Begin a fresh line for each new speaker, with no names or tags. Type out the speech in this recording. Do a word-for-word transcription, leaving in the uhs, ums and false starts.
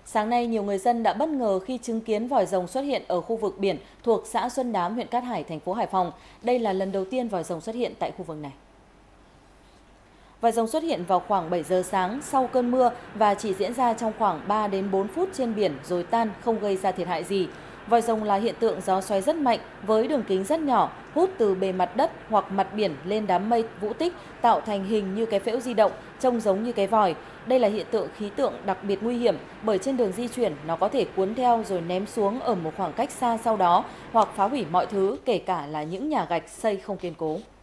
Sáng nay, nhiều người dân đã bất ngờ khi chứng kiến vòi rồng xuất hiện ở khu vực biển thuộc xã Xuân Đám, huyện Cát Hải, thành phố Hải Phòng. Đây là lần đầu tiên vòi rồng xuất hiện tại khu vực này. Vòi rồng xuất hiện vào khoảng bảy giờ sáng sau cơn mưa và chỉ diễn ra trong khoảng ba đến bốn phút trên biển rồi tan, không gây ra thiệt hại gì. Vòi rồng là hiện tượng gió xoáy rất mạnh với đường kính rất nhỏ, hút từ bề mặt đất hoặc mặt biển lên đám mây vũ tích, tạo thành hình như cái phễu di động, trông giống như cái vòi. Đây là hiện tượng khí tượng đặc biệt nguy hiểm bởi trên đường di chuyển nó có thể cuốn theo rồi ném xuống ở một khoảng cách xa sau đó, hoặc phá hủy mọi thứ, kể cả là những nhà gạch xây không kiên cố.